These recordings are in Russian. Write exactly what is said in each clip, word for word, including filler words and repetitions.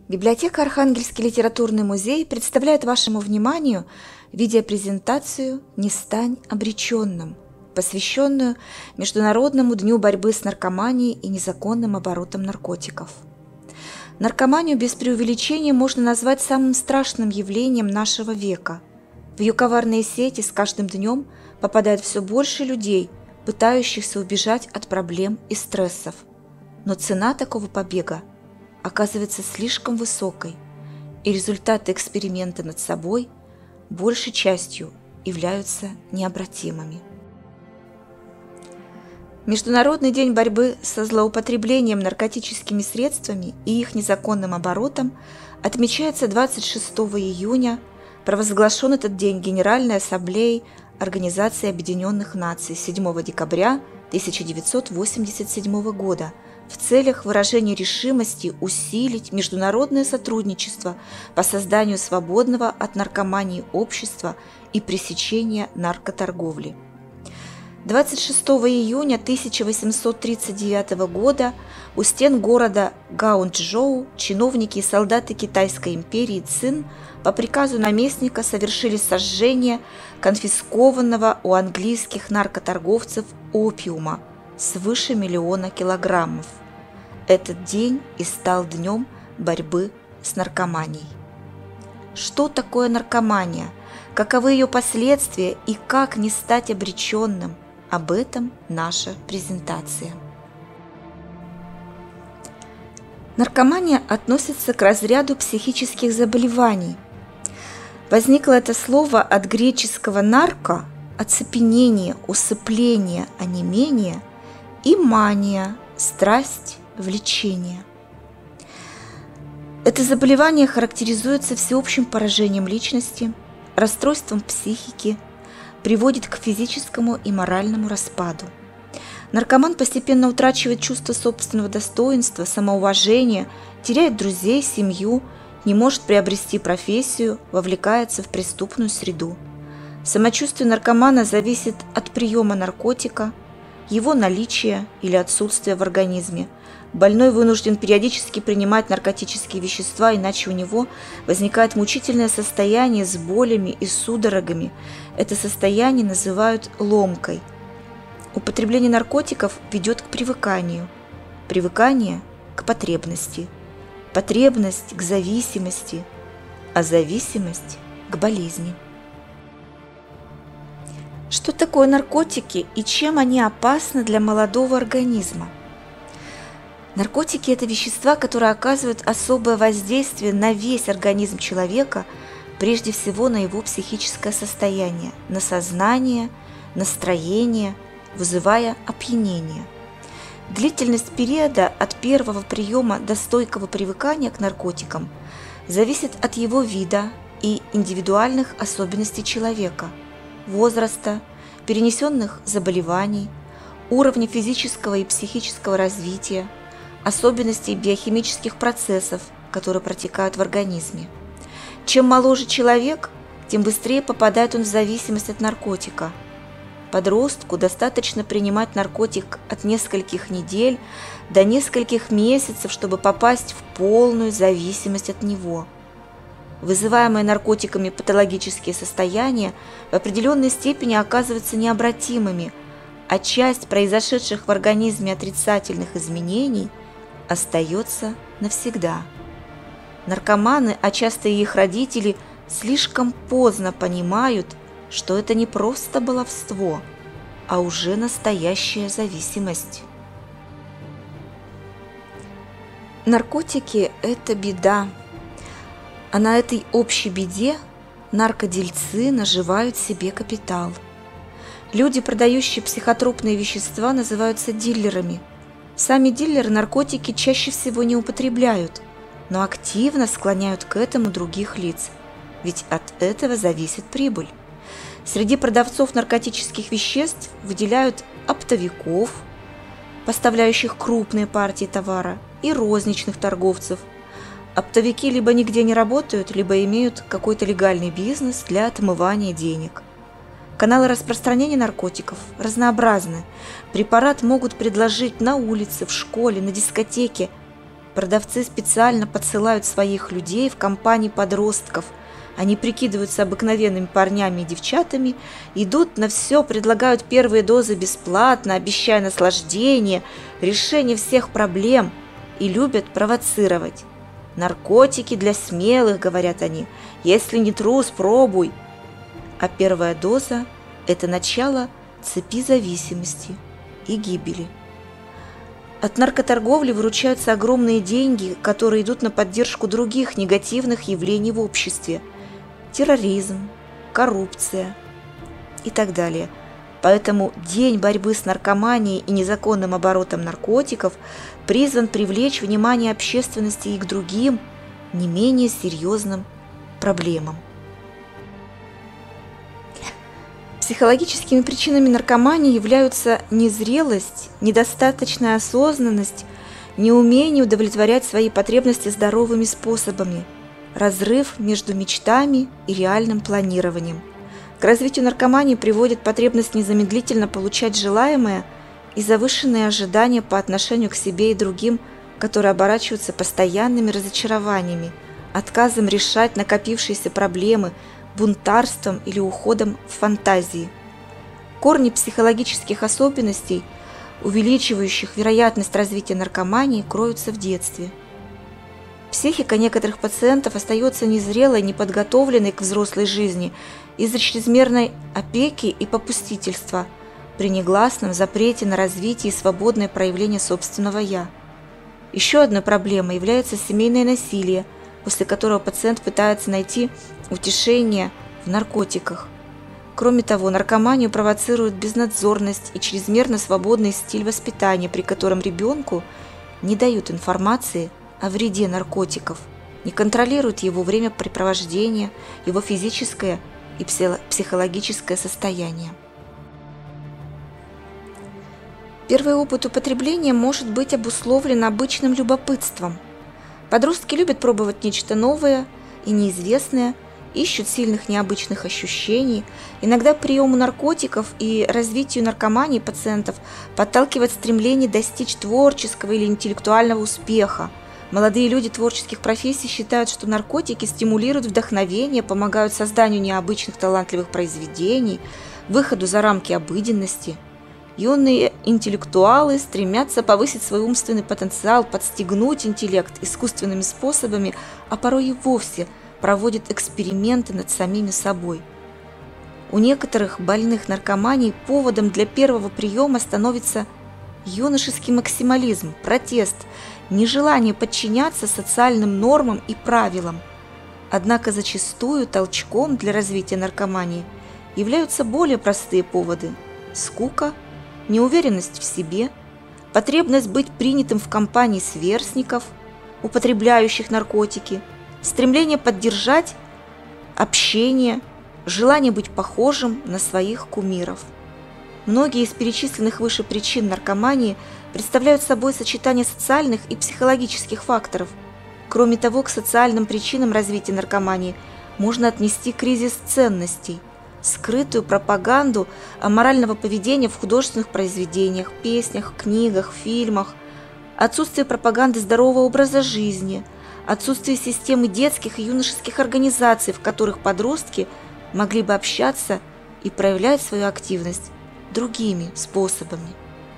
Библиотека «Архангельский литературный музей» представляет вашему вниманию видеопрезентацию «Не стань обреченным», посвященную Международному дню борьбы с наркоманией и незаконным оборотом наркотиков. Наркоманию без преувеличения можно назвать самым страшным явлением нашего века. В ее коварные сети с каждым днем попадает все больше людей, пытающихся убежать от проблем и стрессов. Но цена такого побега оказывается слишком высокой, и результаты эксперимента над собой большей частью являются необратимыми. Международный день борьбы со злоупотреблением наркотическими средствами и их незаконным оборотом отмечается двадцать шестого июня. Провозглашен этот день Генеральной Ассамблеей Организации Объединенных Наций седьмого декабря тысяча девятьсот восемьдесят седьмого года в целях выражения решимости усилить международное сотрудничество по созданию свободного от наркомании общества и пресечения наркоторговли. двадцать шестого июня тысяча восемьсот тридцать девятого года у стен города Гаочжоу чиновники и солдаты Китайской империи Цин по приказу наместника совершили сожжение конфискованного у английских наркоторговцев опиума свыше миллиона килограммов. Этот день и стал днем борьбы с наркоманией. Что такое наркомания? Каковы ее последствия и как не стать обреченным? Об этом наша презентация. Наркомания относится к разряду психических заболеваний. Возникло это слово от греческого «нарко» – оцепенение, усыпление, онемение, и мания – страсть, влечение. Это заболевание характеризуется всеобщим поражением личности, расстройством психики, приводит к физическому и моральному распаду. Наркоман постепенно утрачивает чувство собственного достоинства, самоуважения, теряет друзей, семью, не может приобрести профессию, вовлекается в преступную среду. Самочувствие наркомана зависит от приема наркотика, его наличия или отсутствия в организме. Больной вынужден периодически принимать наркотические вещества, иначе у него возникает мучительное состояние с болями и судорогами. Это состояние называют ломкой. Употребление наркотиков ведет к привыканию, привыкание к потребности, потребность к зависимости, а зависимость к болезни. Что такое наркотики и чем они опасны для молодого организма? Наркотики – это вещества, которые оказывают особое воздействие на весь организм человека, прежде всего на его психическое состояние, на сознание, настроение, вызывая опьянение. Длительность периода от первого приема до стойкого привыкания к наркотикам зависит от его вида и индивидуальных особенностей человека, возраста, перенесенных заболеваний, уровня физического и психического развития, особенностей биохимических процессов, которые протекают в организме. Чем моложе человек, тем быстрее попадает он в зависимость от наркотика. Подростку достаточно принимать наркотик от нескольких недель до нескольких месяцев, чтобы попасть в полную зависимость от него. Вызываемые наркотиками патологические состояния в определенной степени оказываются необратимыми, а часть произошедших в организме отрицательных изменений остается навсегда. Наркоманы, а часто и их родители, слишком поздно понимают, что это не просто баловство, а уже настоящая зависимость. Наркотики – это беда. А на этой общей беде наркодельцы наживают себе капитал. Люди, продающие психотропные вещества, называются дилерами. Сами дилеры наркотики чаще всего не употребляют, но активно склоняют к этому других лиц, ведь от этого зависит прибыль. Среди продавцов наркотических веществ выделяют оптовиков, поставляющих крупные партии товара, и розничных торговцев. Оптовики либо нигде не работают, либо имеют какой-то легальный бизнес для отмывания денег. Каналы распространения наркотиков разнообразны. Препарат могут предложить на улице, в школе, на дискотеке. Продавцы специально подсылают своих людей в компании подростков. Они прикидываются обыкновенными парнями и девчатами, идут на все, предлагают первые дозы бесплатно, обещая наслаждение, решение всех проблем и любят провоцировать. «Наркотики для смелых», — говорят они, — «если не трус, пробуй». А первая доза – это начало цепи зависимости и гибели. От наркоторговли выручаются огромные деньги, которые идут на поддержку других негативных явлений в обществе – терроризм, коррупция и так далее. Поэтому День борьбы с наркоманией и незаконным оборотом наркотиков призван привлечь внимание общественности и к другим, не менее серьезным проблемам. Психологическими причинами наркомании являются незрелость, недостаточная осознанность, неумение удовлетворять свои потребности здоровыми способами, разрыв между мечтами и реальным планированием. К развитию наркомании приводит потребность незамедлительно получать желаемое и завышенные ожидания по отношению к себе и другим, которые оборачиваются постоянными разочарованиями, отказом решать накопившиеся проблемы, бунтарством или уходом в фантазии. Корни психологических особенностей, увеличивающих вероятность развития наркомании, кроются в детстве. Психика некоторых пациентов остается незрелой, неподготовленной к взрослой жизни из-за чрезмерной опеки и попустительства при негласном запрете на развитие и свободное проявление собственного «я». Еще одной проблемой является семейное насилие, после которого пациент пытается найти утешение в наркотиках. Кроме того, наркоманию провоцирует безнадзорность и чрезмерно свободный стиль воспитания, при котором ребенку не дают информации о вреде наркотиков, не контролируют его времяпрепровождение, его физическое и психологическое состояние. Первый опыт употребления может быть обусловлен обычным любопытством. Подростки любят пробовать нечто новое и неизвестное, ищут сильных необычных ощущений. Иногда к приему наркотиков и развитию наркомании пациентов подталкивает стремление достичь творческого или интеллектуального успеха. Молодые люди творческих профессий считают, что наркотики стимулируют вдохновение, помогают созданию необычных талантливых произведений, выходу за рамки обыденности. Юные интеллектуалы стремятся повысить свой умственный потенциал, подстегнуть интеллект искусственными способами, а порой и вовсе проводят эксперименты над самими собой. У некоторых больных наркоманией поводом для первого приема становится юношеский максимализм, протест, нежелание подчиняться социальным нормам и правилам. Однако зачастую толчком для развития наркомании являются более простые поводы – скука, неуверенность в себе, потребность быть принятым в компании сверстников, употребляющих наркотики, стремление поддержать общение, желание быть похожим на своих кумиров. Многие из перечисленных выше причин наркомании представляют собой сочетание социальных и психологических факторов. Кроме того, к социальным причинам развития наркомании можно отнести кризис ценностей, скрытую пропаганду аморального поведения в художественных произведениях, песнях, книгах, фильмах, отсутствие пропаганды здорового образа жизни, отсутствие системы детских и юношеских организаций, в которых подростки могли бы общаться и проявлять свою активность другими способами.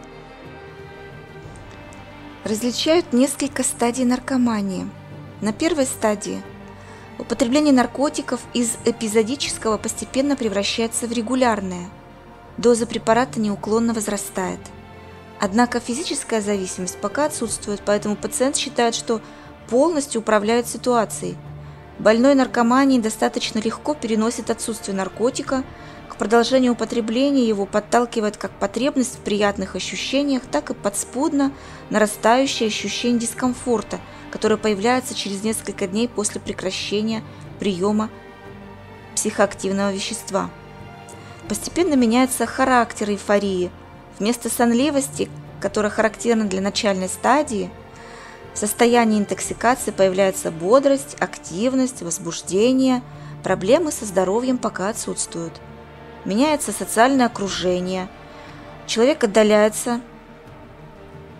Различают несколько стадий наркомании. На первой стадии употребление наркотиков из эпизодического постепенно превращается в регулярное. Доза препарата неуклонно возрастает. Однако физическая зависимость пока отсутствует, поэтому пациент считает, что полностью управляет ситуацией. Больной наркоманией достаточно легко переносит отсутствие наркотика, к продолжению употребления его подталкивает как потребность в приятных ощущениях, так и подспудно нарастающее ощущение дискомфорта, которое появляется через несколько дней после прекращения приема психоактивного вещества. Постепенно меняется характер эйфории. Вместо сонливости, которая характерна для начальной стадии, в состоянии интоксикации появляется бодрость, активность, возбуждение, проблемы со здоровьем пока отсутствуют. Меняется социальное окружение, человек отдаляется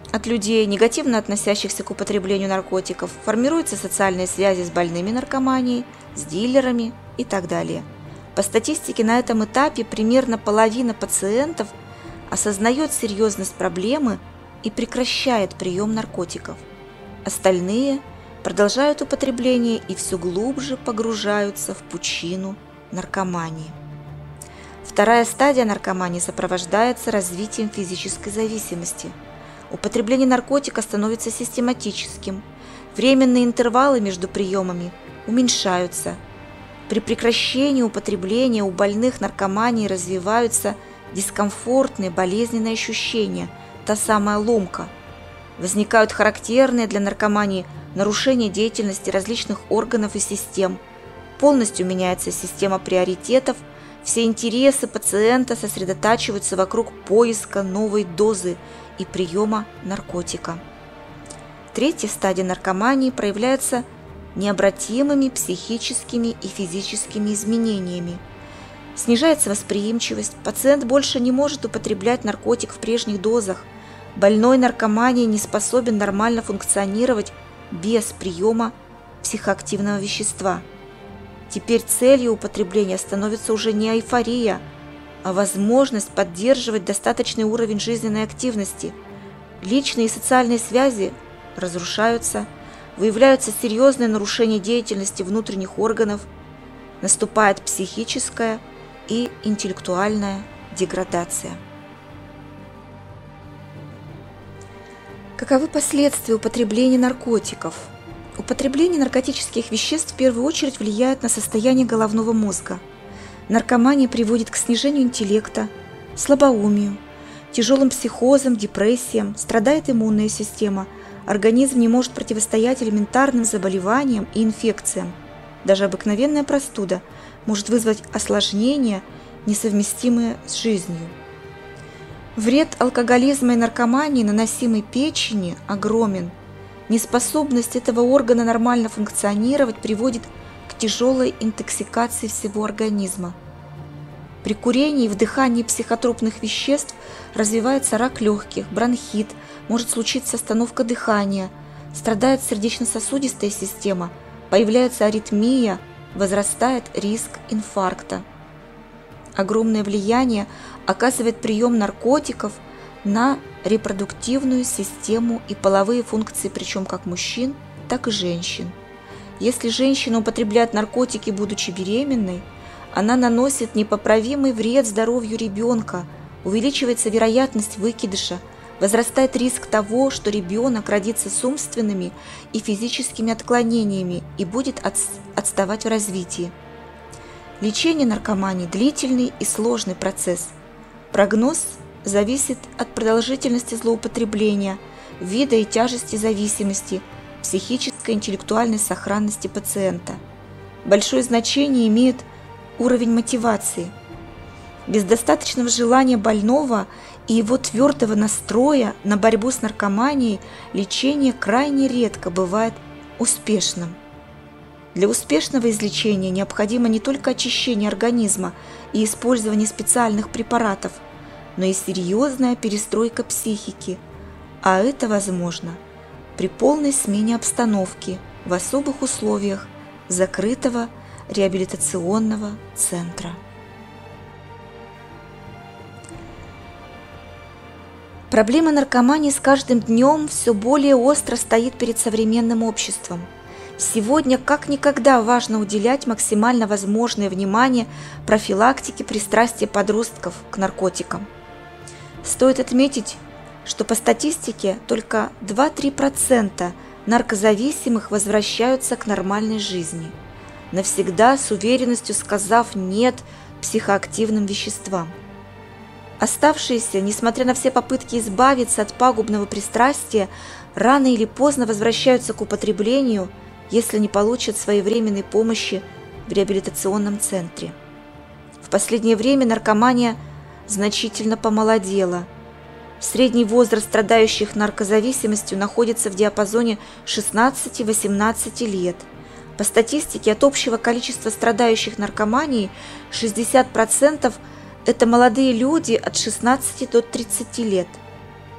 от людей, негативно относящихся к употреблению наркотиков, формируются социальные связи с больными наркоманией, с дилерами и так далее. По статистике, на этом этапе примерно половина пациентов осознает серьезность проблемы и прекращает прием наркотиков. Остальные продолжают употребление и все глубже погружаются в пучину наркомании. Вторая стадия наркомании сопровождается развитием физической зависимости. Употребление наркотика становится систематическим, временные интервалы между приемами уменьшаются. При прекращении употребления у больных наркомании развиваются дискомфортные, болезненные ощущения, та самая ломка. Возникают характерные для наркомании нарушения деятельности различных органов и систем. Полностью меняется система приоритетов, все интересы пациента сосредотачиваются вокруг поиска новой дозы и приема наркотика. Третья стадия наркомании проявляется необратимыми психическими и физическими изменениями. Снижается восприимчивость, пациент больше не может употреблять наркотик в прежних дозах, больной наркоманией не способен нормально функционировать без приема психоактивного вещества. Теперь целью употребления становится уже не эйфория, а возможность поддерживать достаточный уровень жизненной активности. Личные и социальные связи разрушаются, выявляются серьезные нарушения деятельности внутренних органов, наступает психическая и интеллектуальная деградация. Каковы последствия употребления наркотиков? Употребление наркотических веществ в первую очередь влияет на состояние головного мозга. Наркомания приводит к снижению интеллекта, слабоумию, тяжелым психозам, депрессиям, страдает иммунная система, организм не может противостоять элементарным заболеваниям и инфекциям. Даже обыкновенная простуда может вызвать осложнения, несовместимые с жизнью. Вред алкоголизма и наркомании, наносимый печени, огромен. Неспособность этого органа нормально функционировать приводит к тяжелой интоксикации всего организма. При курении и вдыхании психотропных веществ развивается рак легких, бронхит, может случиться остановка дыхания, страдает сердечно-сосудистая система, появляется аритмия, возрастает риск инфаркта. Огромное влияние оказывает прием наркотиков на репродуктивную систему и половые функции, причем как мужчин, так и женщин. Если женщина употребляет наркотики, будучи беременной, она наносит непоправимый вред здоровью ребенка, увеличивается вероятность выкидыша, возрастает риск того, что ребенок родится с умственными и физическими отклонениями и будет отставать в развитии. Лечение наркомании – длительный и сложный процесс. Прогноз зависит от продолжительности злоупотребления, вида и тяжести зависимости, психической и интеллектуальной сохранности пациента. Большое значение имеет уровень мотивации. Без достаточного желания больного и его твердого настроя на борьбу с наркоманией лечение крайне редко бывает успешным. Для успешного излечения необходимо не только очищение организма и использование специальных препаратов, но и серьезная перестройка психики, а это возможно при полной смене обстановки в особых условиях закрытого реабилитационного центра. Проблема наркомании с каждым днем все более остро стоит перед современным обществом. Сегодня как никогда важно уделять максимально возможное внимание профилактике пристрастия подростков к наркотикам. Стоит отметить, что по статистике только два-три процента наркозависимых возвращаются к нормальной жизни, навсегда с уверенностью сказав «нет» психоактивным веществам. Оставшиеся, несмотря на все попытки избавиться от пагубного пристрастия, рано или поздно возвращаются к употреблению, если не получат своевременной помощи в реабилитационном центре. В последнее время наркомания значительно помолодела. Средний возраст страдающих наркозависимостью находится в диапазоне шестнадцати-восемнадцати лет. По статистике, от общего количества страдающих наркоманией шестьдесят процентов это молодые люди от шестнадцати до тридцати лет.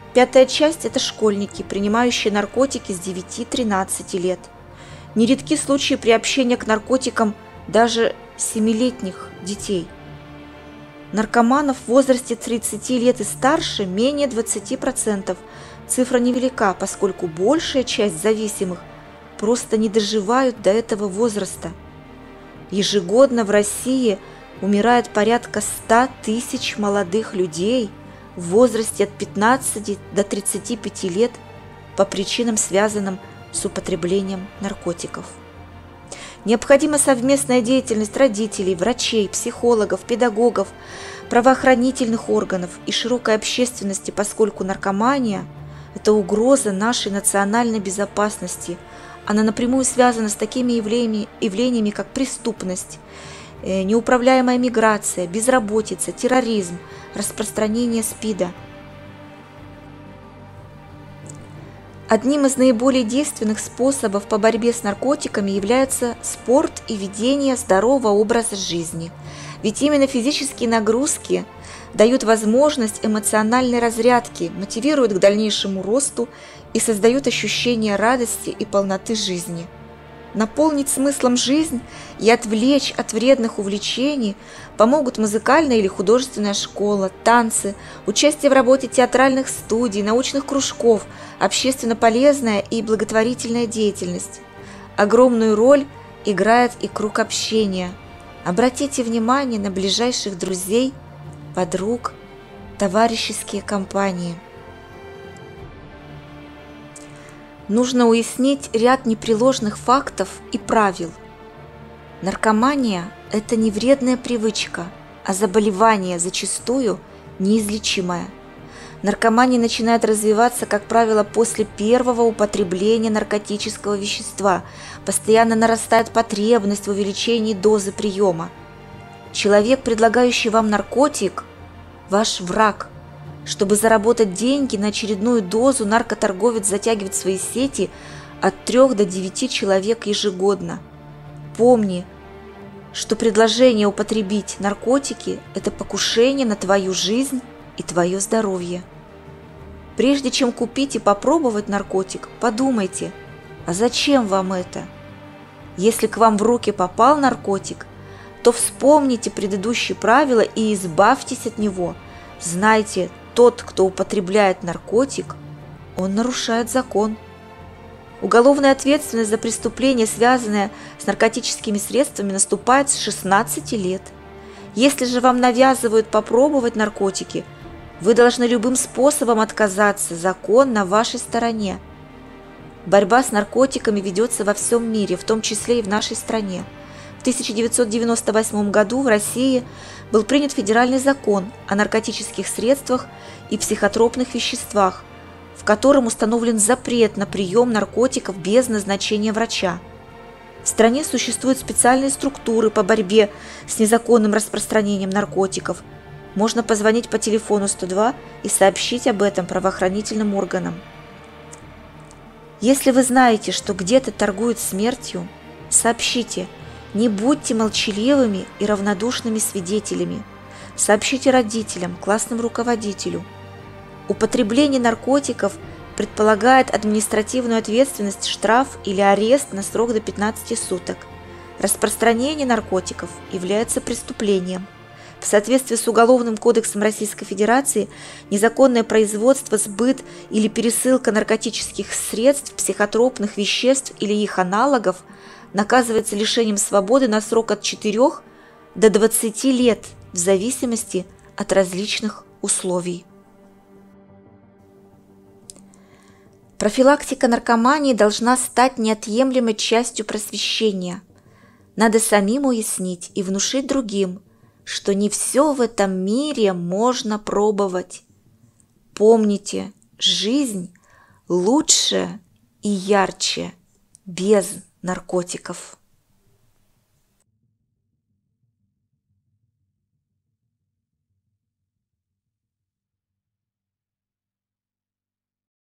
Пятая часть – это школьники, принимающие наркотики с девяти-тринадцати лет. Нередки случаи приобщения к наркотикам даже семилетних детей. Наркоманов в возрасте тридцати лет и старше менее двадцати процентов. Цифра невелика, поскольку большая часть зависимых просто не доживают до этого возраста. Ежегодно в России умирает порядка ста тысяч молодых людей в возрасте от пятнадцати до тридцати пяти лет по причинам, связанным с употреблением наркотиков. Необходима совместная деятельность родителей, врачей, психологов, педагогов, правоохранительных органов и широкой общественности, поскольку наркомания – это угроза нашей национальной безопасности. Она напрямую связана с такими явлениями, явлениями как преступность, неуправляемая миграция, безработица, терроризм, распространение СПИДа. Одним из наиболее действенных способов по борьбе с наркотиками является спорт и ведение здорового образа жизни. Ведь именно физические нагрузки дают возможность эмоциональной разрядки, мотивируют к дальнейшему росту и создают ощущение радости и полноты жизни. Наполнить смыслом жизнь и отвлечь от вредных увлечений помогут музыкальная или художественная школа, танцы, участие в работе театральных студий, научных кружков, общественно полезная и благотворительная деятельность. Огромную роль играет и круг общения. Обратите внимание на ближайших друзей, подруг, товарищеские компании. Нужно уяснить ряд непреложных фактов и правил. Наркомания – это не вредная привычка, а заболевание, зачастую неизлечимое. Наркомания начинает развиваться, как правило, после первого употребления наркотического вещества. Постоянно нарастает потребность в увеличении дозы приема. Человек, предлагающий вам наркотик, ваш враг. Чтобы заработать деньги на очередную дозу, наркоторговец затягивает в свои сети от трёх до девяти человек ежегодно. Помни, что предложение употребить наркотики – это покушение на твою жизнь и твое здоровье. Прежде чем купить и попробовать наркотик, подумайте, а зачем вам это? Если к вам в руки попал наркотик, то вспомните предыдущие правила и избавьтесь от него. Знайте, тот, кто употребляет наркотик, он нарушает закон. Уголовная ответственность за преступление, связанное с наркотическими средствами, наступает с шестнадцати лет. Если же вам навязывают попробовать наркотики, вы должны любым способом отказаться, закон на вашей стороне. Борьба с наркотиками ведется во всем мире, в том числе и в нашей стране. В тысяча девятьсот девяносто восьмом году в России был принят федеральный закон о наркотических средствах и психотропных веществах, в котором установлен запрет на прием наркотиков без назначения врача. В стране существуют специальные структуры по борьбе с незаконным распространением наркотиков. Можно позвонить по телефону сто два и сообщить об этом правоохранительным органам. Если вы знаете, что где-то торгуют смертью, сообщите. Не будьте молчаливыми и равнодушными свидетелями. Сообщите родителям, классному руководителю. Употребление наркотиков предполагает административную ответственность, штраф или арест на срок до пятнадцати суток. Распространение наркотиков является преступлением. В соответствии с Уголовным кодексом Российской Федерации незаконное производство, сбыт или пересылка наркотических средств, психотропных веществ или их аналогов наказывается лишением свободы на срок от четырёх до двадцати лет в зависимости от различных условий. Профилактика наркомании должна стать неотъемлемой частью просвещения. Надо самим уяснить и внушить другим, что не все в этом мире можно пробовать. Помните, жизнь лучше и ярче без наркотиков.